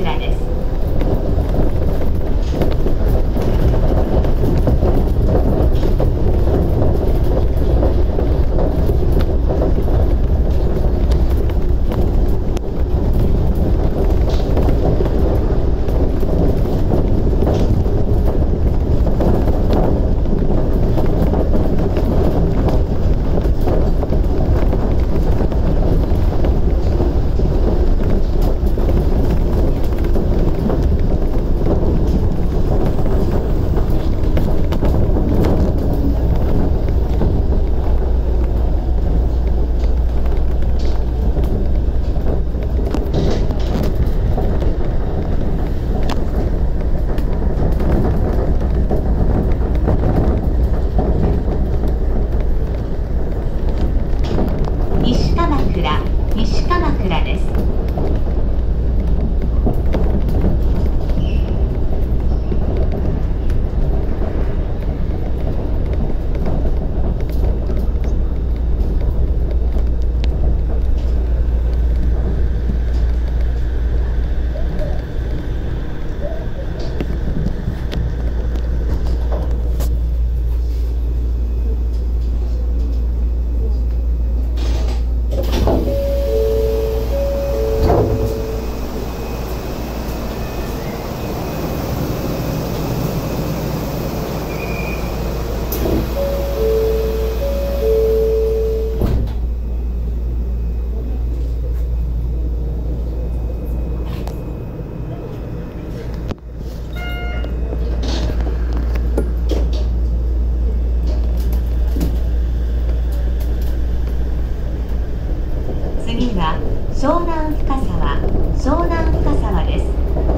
倉です。西鎌倉です。次は湘南深沢です。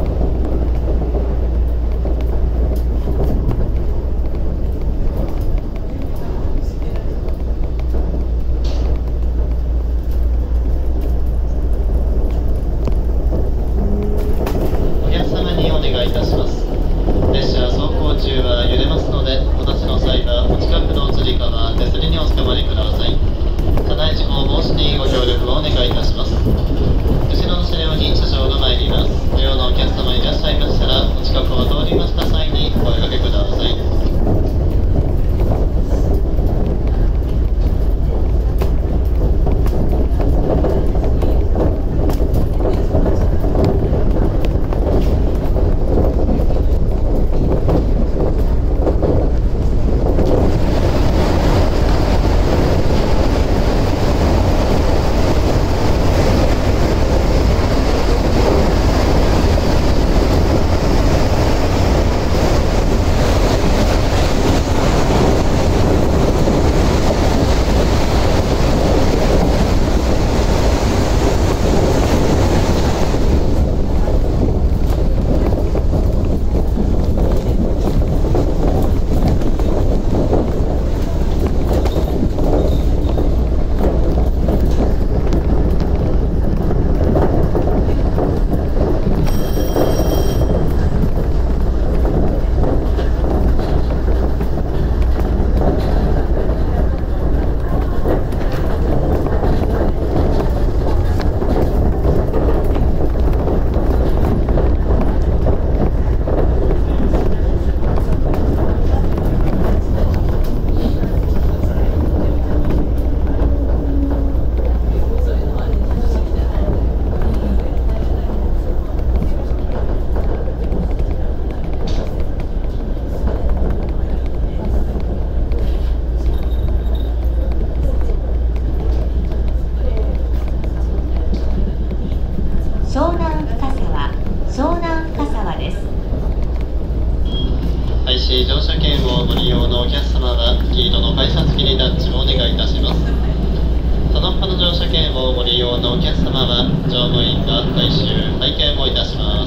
お客様にお願いいたします。列車走行中は揺れますので、お立ちの際はお近くのつり革、手すりにおつかまりください。車内事故防止にご協力をお願いいたします。後ろの車両に車掌が参ります。ご用のお客様いらっしゃいましたら、お近くを通りました際にお声掛けください。IC 乗車券をご利用のお客様は黄色の改札機にタッチをお願いいたします。その他の乗車券をご利用のお客様は乗務員が回収・拝見をいたします。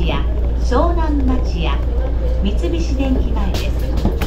屋、湘南町屋、三菱電機前です。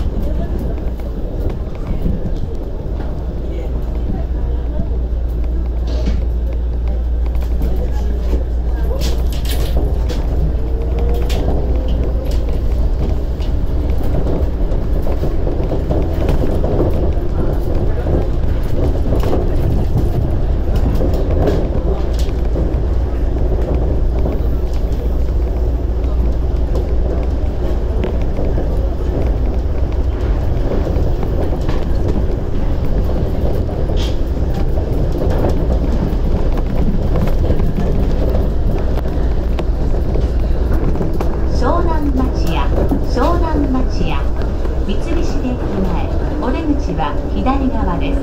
左側です。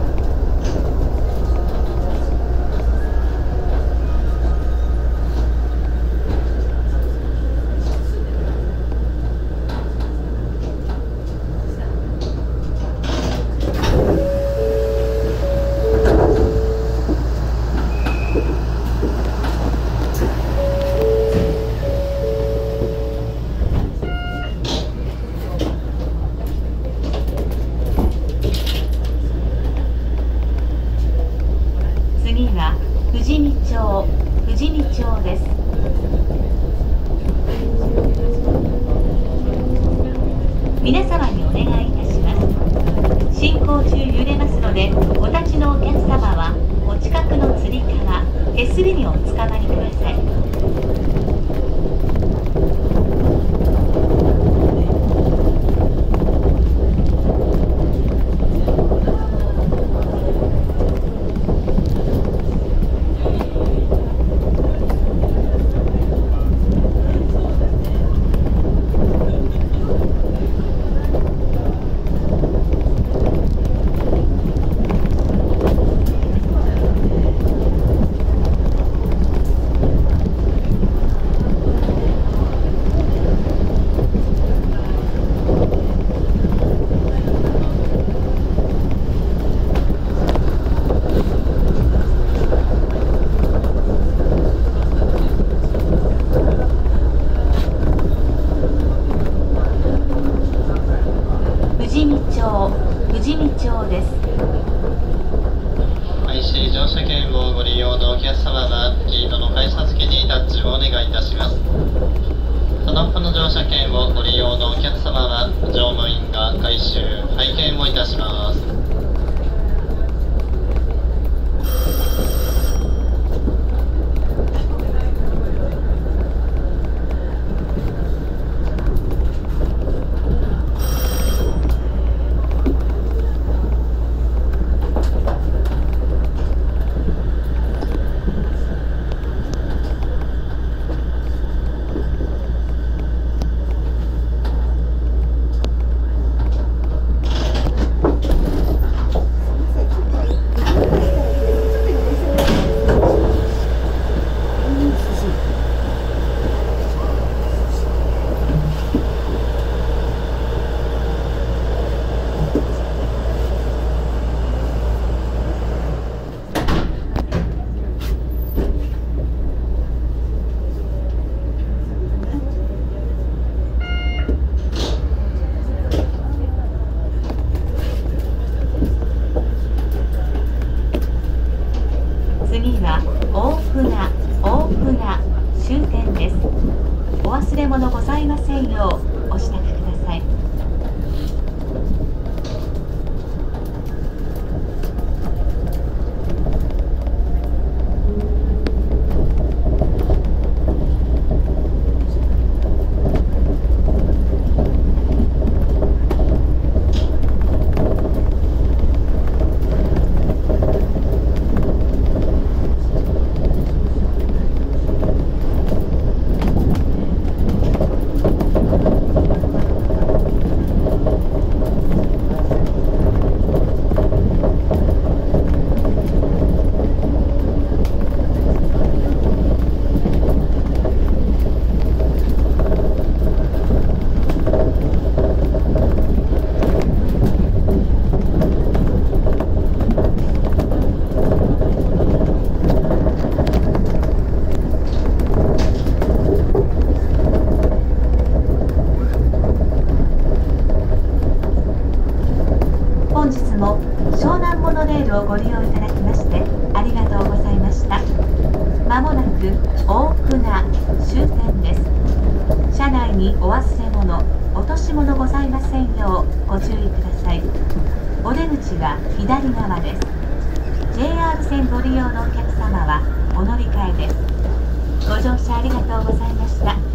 富士見町です。皆様にお願いいたします。進行中揺れますので、お立ちのお客様はお近くのつり革、手すりにおつかまりください。富士見町です。 IC 乗車券をご利用のお客様はリードの改札機にタッチをお願いいたします。その他の乗車券をご利用のお客様は乗務員が回収・拝見をいたします。 次は大船終点です。お忘れ物ございませんようお支度ください。 にお忘れ物、落とし物ございませんようご注意ください。お出口は左側です。JR 線ご利用のお客様はお乗り換えです。ご乗車ありがとうございました。